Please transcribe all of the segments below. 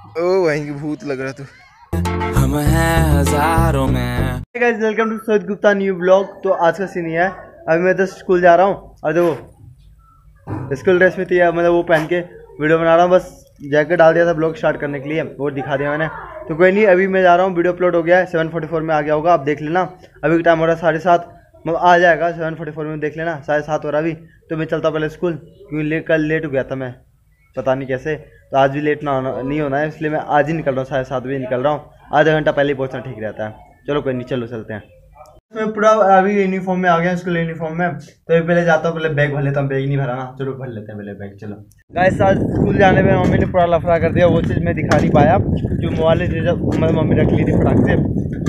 ओ वहीं की भूत लग रहा तू। हम हैं हजारों में। Welcome to Sohit Gupta new blog. तो आज का सीन ये है, अभी मैं तो स्कूल जा रहा हूँ और देखो स्कूल ड्रेस में थी, मतलब वो पहन के वीडियो बना रहा हूँ। बस जैकेट डाल दिया था ब्लॉग स्टार्ट करने के लिए, वो दिखा दिया मैंने। तो कोई नहीं, अभी मैं जा रहा हूँ, वीडियो अपलोड हो गया है, 7:44 में आ गया होगा, आप देख लेना। अभी का टाइम हो रहा है 7:30, मतलब आ जाएगा 7:44 में, देख लेना 7:30 हो रहा अभी। तो मैं चलता पहले स्कूल, क्योंकि कल लेट हो गया था मैं, पता नहीं कैसे। तो आज भी लेट नहीं होना है, इसलिए मैं आज ही निकल रहा हूँ, 7:30 बजे निकल रहा हूँ। आधा घंटा पहले ही पहुँचना ठीक रहता है। चलो कोई नहीं, चलो चलते हैं। मैं पूरा अभी यूनिफॉर्म में आ गया, स्कूल यूनिफॉर्म में। तो अभी पहले जाता हूँ, पहले बैग भर लेता हूँ, बैग नहीं भरा ना, चलो भर लेते हैं पहले बैग। चलो गाइस, आज स्कूल जाने में मम्मी ने पूरा लफड़ा कर दिया, वो चीज़ मैं दिखा नहीं पाया, जो मोबाइल मतलब मम्मी रख ली थी फटाक से,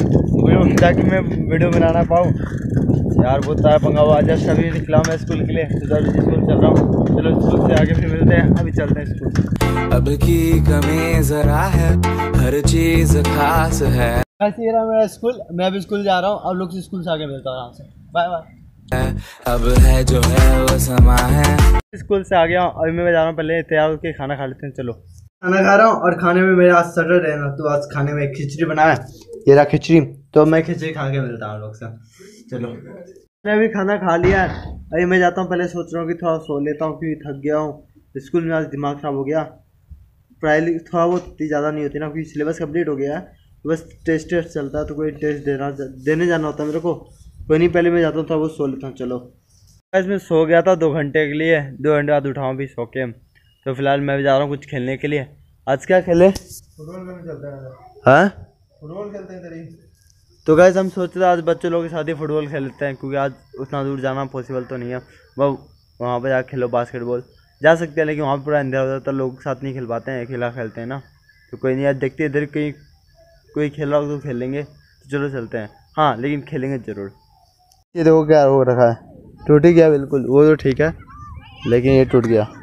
ताकि मैं वीडियो बना ना पाऊँ यार। बहुत सारा पंगा हुआ, जस्ट अभी निकला मैं स्कूल के लिए, स्कूल चल रहा हूँ। चलो स्कूल से आगे फिर मिलते हैं, अभी चलते हैं स्कूल। अब की कमी जरा है, हर चीज खास है। ऐसे ही रहा मेरा स्कूल, मैं अभी स्कूल जा रहा हूँ, अब लोग से स्कूल से आगे मिलता हूँ आराम से। Bye bye. अब है जो है वो समा है। स्कूल से आ गया हूँ, अभी मैं जा रहा हूँ, पहले तैयार होकर खाना खा लेते हैं। चलो खाना खा रहा हूँ, और खाने में मेरा आज सैटरडे है ना, तो आज खाने में खिचड़ी बनाया है, ये रहा खिचड़ी। तो मैं खिचड़ी खा के मिलता हूँ लोग से। चलो मैंने अभी खाना खा लिया है, अभी मैं जाता हूँ, पहले सोच रहा हूँ कि थोड़ा सो लेता हूँ, क्योंकि थक गया हूँ। स्कूल में आज दिमाग ख़राब हो गया, पढ़ाई थोड़ा बहुत इतनी ज़्यादा नहीं होती ना, क्योंकि सिलेबस कंप्लीट हो गया है, बस टेस्ट चलता है। तो कोई टेस्ट देने जाना होता है मेरे को। कोई नहीं, पहले मैं जाता हूँ, थोड़ा बहुत सो लेता हूँ। चलो आज मैं सो गया था 2 घंटे के लिए, 2 घंटे बाद उठाऊँ भी सो के। तो फिलहाल मैं भी जा रहा हूँ कुछ खेलने के लिए। आज क्या खेले? फुटबॉल खेलने चलते हैं। हाँ फुटबॉल खेलते हैं तेरी। तो गाइस, हम सोच रहे थे आज बच्चों लोगों के साथ ही फुटबॉल खेल लेते हैं, क्योंकि आज उतना दूर जाना पॉसिबल तो नहीं है। वहाँ पर जाकर खेलो, बास्केटबॉल जा सकते हैं, लेकिन वहाँ पर पूरा अंधेरा हो जाता है, लोग के साथ नहीं खेल पाते हैं, अकेला खेलते हैं ना। तो कोई नहीं, आज देखते हैं इधर कहीं कोई खेल रहा हो तो खेलेंगे। तो चलो चलते हैं, हाँ लेकिन खेलेंगे ज़रूर। ये देखो क्या हो रखा है, टूट ही गया बिल्कुल, वो तो ठीक है, लेकिन ये टूट गया।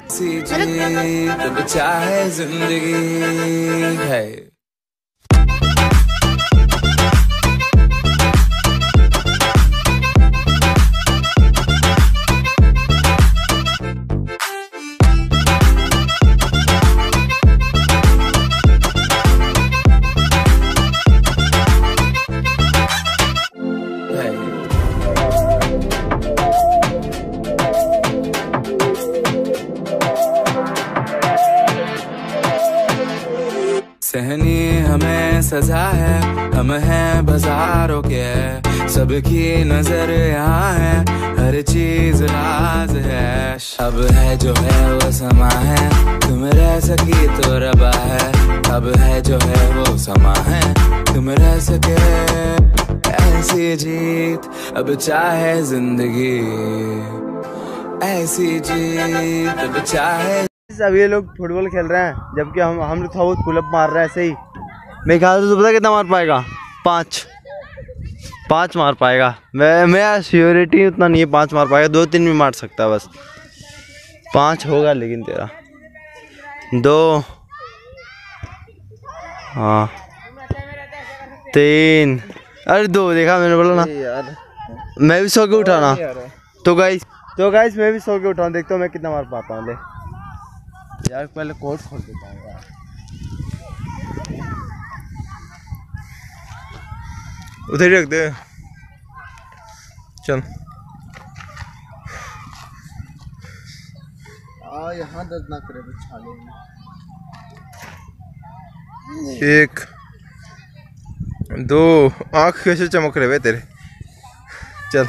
तब चाहे जिंदगी है। सहनी हमें सजा है, हम हैं बाजारों के, सबकी नजर यहाँ है, हर चीज राज है। अब है जो है वो समा है, तुम रह सकी तो रबा है। अब है जो है वो समा है, तुम रह सके ऐसी जीत, अब चाहे जिंदगी ऐसी जीत, अब चाहे। अब ये लोग फुटबॉल खेल रहे हैं, जबकि हम लोग थोड़ा बहुत पुलअप मार रहे हैं ऐसे ही। मैं ख्याल से तो पता कितना मार पाएगा, 5 मार पाएगा। मैं श्योरिटी उतना नहीं है 5 मार पाएगा, 2-3 भी मार सकता है, बस 5 होगा। लेकिन तेरा 2, हाँ 3, अरे 2 देखा मैंने, बोला ना यार। मैं भी सो के उठाना। तो गाइस मैं भी सो के उठाऊँ, देखता हूँ मैं कितना मार पाता हूँ। ले यार पहले कोट खोल देता हूँ यार, उधर ही रख दे, चल। यहाँ दर्द ना करे छाले में। 1 2, आँख कैसे चमक रहे वे तेरे। चल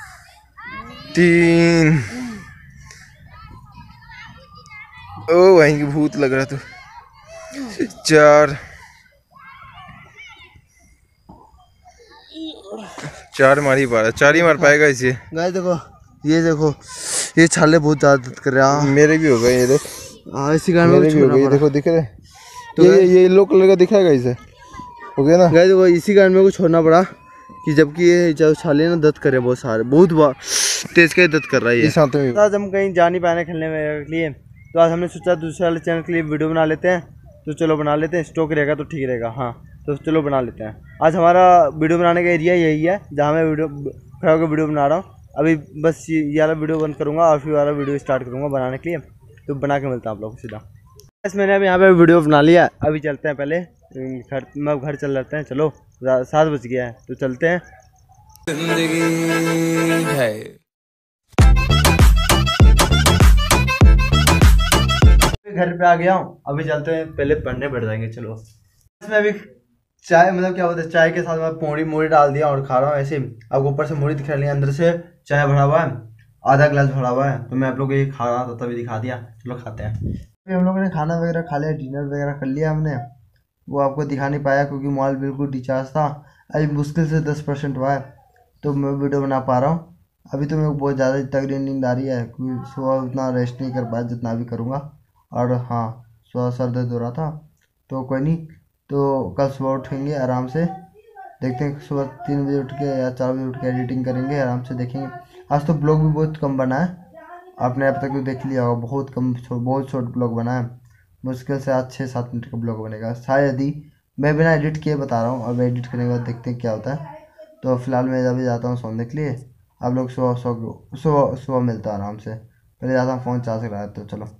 3, ओ वहीं की भूत लग रहा तू। 4 मार ही पा रहा, 4 ही मार पाएगा इसे। गाइस देखो, ये छाले बहुत ज्यादा दर्द कर रहा है। मेरे भी हो गए ये देख। हाँ इसी कारण मेरे भी हो गए, देखो दिख रहे। तो ये येलो कलर का दिखाएगा इसे, हो गया ना। गाइस देखो, इसी कारण मेरे को छोड़ना पड़ा, कि जबकि ये जो छाले ना दर्द कर रहे बहुत सारे, बहुत तेज का दर्द कर रहा है ये। आज हम कहीं जा नहीं पाए खेलने में के लिए, तो आज हमने सोचा दूसरे वाले चैनल के लिए वीडियो बना लेते हैं। तो चलो बना लेते हैं, स्टॉक रहेगा तो ठीक रहेगा। हाँ तो चलो बना लेते हैं। आज हमारा वीडियो बनाने का एरिया यही है, जहाँ मैं खड़ा होकर वीडियो बना रहा हूँ। अभी बस ये वाला वीडियो बंद करूँगा और फिर वाला वीडियो स्टार्ट करूँगा बनाने के लिए। तो बना के मिलता हूँ आप लोगों को सीधा। मैंने अब यहाँ पे वीडियो बना लिया, अभी चलते हैं पहले घर, मैं घर चल जाते हैं। चलो 7 बज गया है तो चलते हैं। जिंदगी है घर पे आ गया हूँ, अभी चलते हैं पहले पढ़ने बैठ जाएंगे। चलो इसमें अभी चाय, मतलब क्या बोलते हैं, चाय के साथ मैं पूरी डाल दिया और खा रहा हूँ ऐसे। अब ऊपर से मूढ़ी दिखा रही है, अंदर से चाय भरा हुआ है, आधा गिलास भरा हुआ है, तो मैं आप लोग को ये खा रहा था तभी दिखा दिया। चलो खाते हैं। अभी हम लोगों ने खाना वगैरह खा लिया, डिनर वगैरह कर लिया हमने। वो आपको दिखा नहीं पाया क्योंकि मोबाइल बिल्कुल रिचार्ज था, अभी मुश्किल से 10% हुआ है तो मैं वीडियो बना पा रहा हूँ। अभी तो मेरे को बहुत ज़्यादा तगड़ी नींद आ रही है क्योंकि सुबह उतना रेस्ट नहीं कर पाया जितना भी करूँगा। और हाँ, सुबह सर दर्द हो रहा था तो कोई नहीं, तो कल सुबह उठेंगे आराम से, देखते हैं सुबह 3 बजे उठ के या 4 बजे उठ के एडिटिंग करेंगे, आराम से देखेंगे। आज तो ब्लॉग भी बहुत कम बना है, आपने अब तक तो देख लिया होगा, बहुत कम, बहुत शॉर्ट ब्लॉग बना है। मुश्किल से आज 6-7 मिनट का ब्लॉग बनेगा शायद ही, मैं बिना एडिट किए बता रहा हूँ। अब एडिट करने के बाद देखते हैं क्या होता है। तो फिलहाल मैं अभी जाता हूँ सोने के लिए, आप लोग सुबह मिलता है आराम से। पहले जाता हूँ फ़ोन चार्ज कराया, तो चलो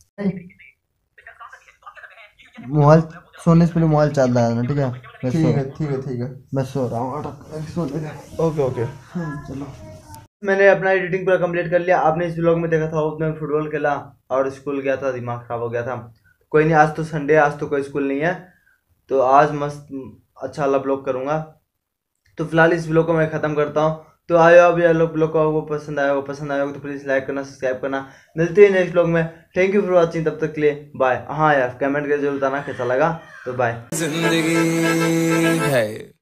मोबाइल सोने से पहले मोबाइल चार्ज लगा देना, ठीक है? ठीक है मैं सो रहा हूँ सोने का। ओके चलो। मैंने अपना एडिटिंग पूरा कंप्लीट कर लिया। आपने इस व्लॉग में देखा था उसमें फुटबॉल खेला और स्कूल गया था, दिमाग खराब हो गया था। कोई नहीं, आज तो संडे, आज तो कोई स्कूल नहीं है, तो आज मस्त अच्छा वाला ब्लॉग करूँगा। तो फिलहाल इस ब्लॉग को मैं ख़त्म करता हूँ। तो आयो, अब ये ब्लॉग को आपको पसंद आया हो तो प्लीज़ लाइक करना, सब्सक्राइब करना। मिलते हैं नेक्स्ट ब्लॉग में। थैंक यू फॉर वॉचिंग, तब तक के लिए बाय। हाँ यार, कमेंट करके जरूर बताना कैसा लगा। तो बाय। जिंदगी है।